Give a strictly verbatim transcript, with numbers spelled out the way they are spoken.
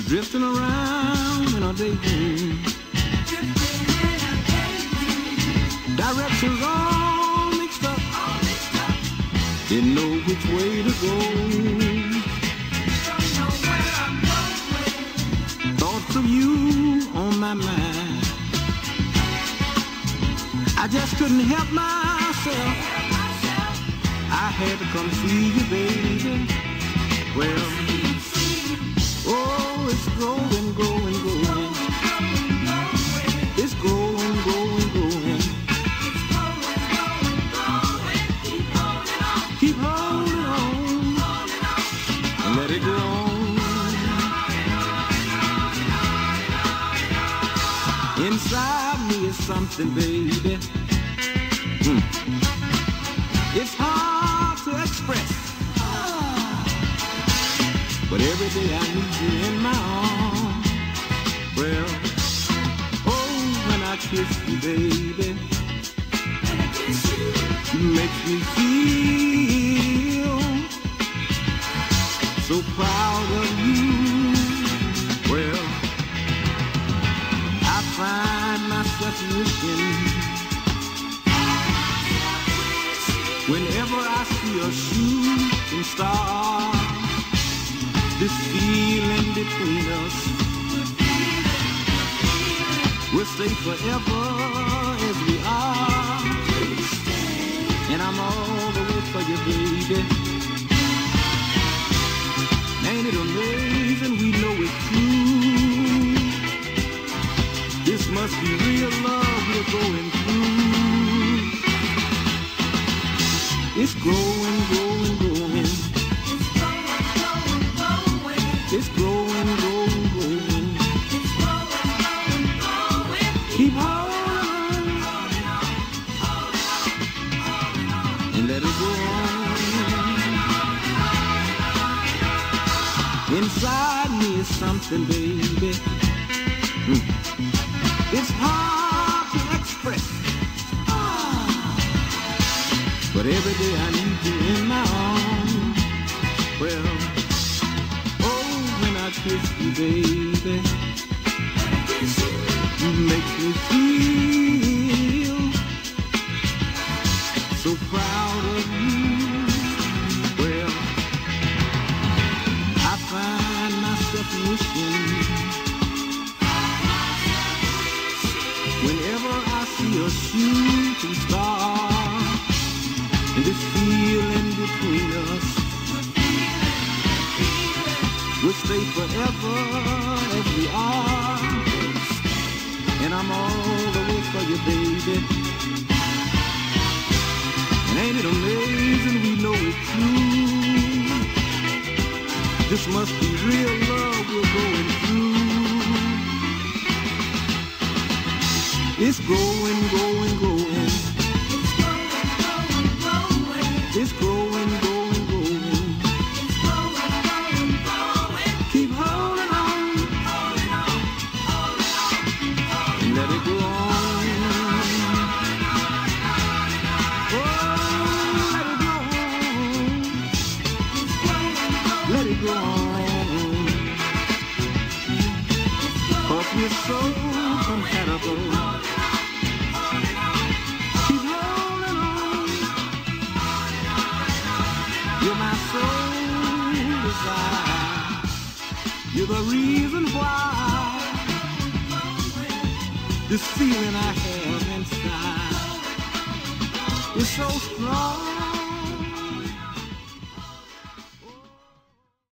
drifting around in a daydream. Directions all mixed up, didn't know which way to go. Thoughts of you on my mind, I just couldn't help myself. I had to come see you, baby. Well, oh, it's growing, growing, growing. It's growing, growing, growing. Keep holding on and let it go on. Inside me is something, baby. Hmm. It's hard to express, but every day I need you in my arms. Well, oh, when I kiss you, baby, when I kiss you, it makes me feel so proud of you. Well, I find myself wishing whenever I see a shooting star, this feeling between us will stay forever as we are. And I'm all the way for you, baby. Ain't it amazing we know it's true? This must be real love we're going through. It's growing, growing, growing. It's growing, growing, growing. Keep holding on and let it go on. Inside me is something, baby. Mm. It's hard to express, but every day I need you in my arms. Well, oh, when I kiss you, baby, you make me feel so proud of you. Well, I find myself wishing whenever I see a shooting star, and this feeling between us will stay forever as we are. And I'm all the way for you, baby. And ain't it amazing we know it's true? This must be real love we're going through. It's growing, growing, growing. It's growing, growing, growing. Keep holding on and let it go on. Oh, let it go on. Let it go on. 'Cause we're so compatible. Keep holding on. You're my soul desire. You're the reason why this feeling I have inside is so strong.